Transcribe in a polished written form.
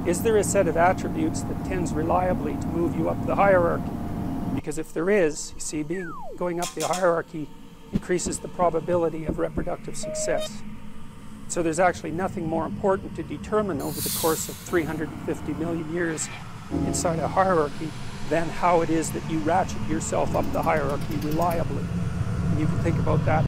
is there a set of attributes that tends reliably to move you up the hierarchy? Because if there is, you see, going up the hierarchy increases the probability of reproductive success. So there's actually nothing more important to determine over the course of 350 million years inside a hierarchy than how it is that you ratchet yourself up the hierarchy reliably. And you can think about that